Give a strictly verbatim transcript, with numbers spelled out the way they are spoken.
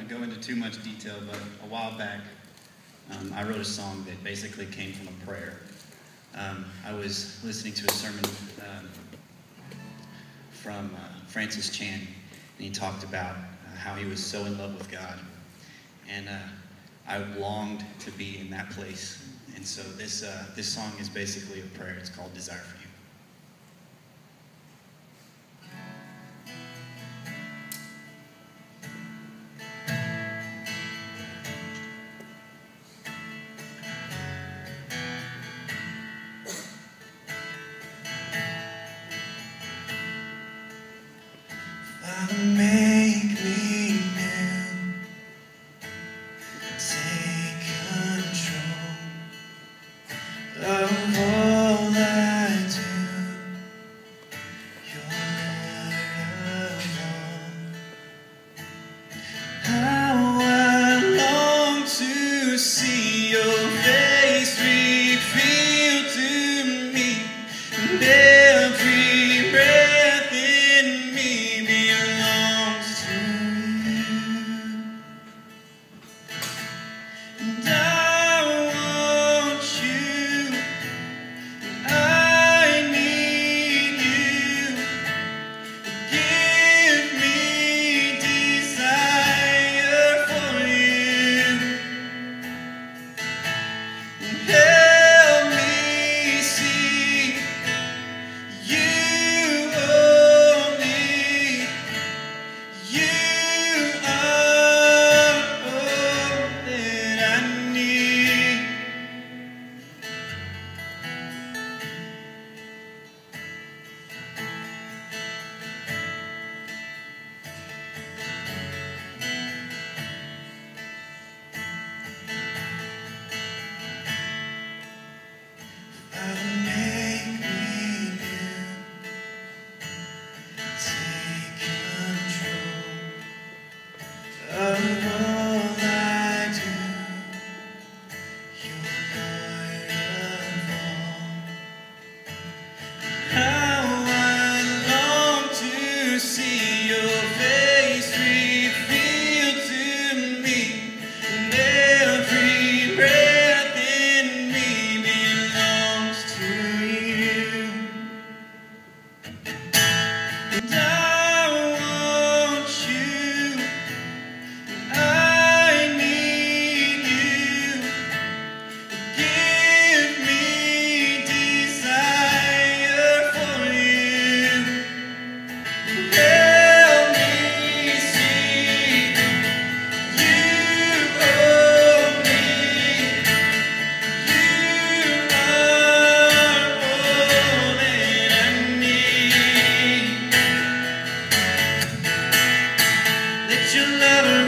to go into too much detail, but a while back, um, I wrote a song that basically came from a prayer. Um, I was listening to a sermon um, from uh, Francis Chan, and he talked about uh, how he was so in love with God. And uh, I longed to be in that place. And so this, uh, this song is basically a prayer. It's called Desire for You. Father, make me new. Take control of all I do. You're Lord of all. How I long to see your face revealed to me, and every breath in me belongs to you. And I want you, and I need you. Give me desire for you, and help me see you only. You are all that I need. Father, make me new. Take control of all I do. You're Lord of all. How I long to see your face revealed to me, and every breath in me belongs to you. And I want you, and I need you. Give me desire for you, and help me see you only. You are all that I need. Let your love